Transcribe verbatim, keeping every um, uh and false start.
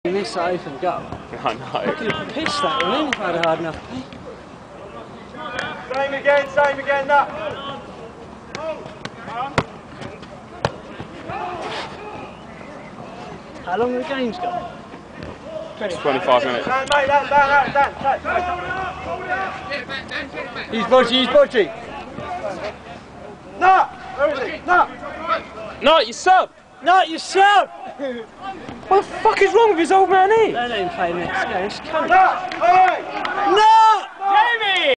You missed that open goal. I know. I could have pissed that one in if I had hard enough. Same again, same again, that. How long have the games got? twenty-five minutes. Dan, mate, Dan, Dan, Dan, Dan. He's Bodgy, he's Bodgy. No! Where is he? No! No, you sub! No, you sub! What the fuck is wrong with his old man here? Don't let him play next game, just come. No! Oi! No!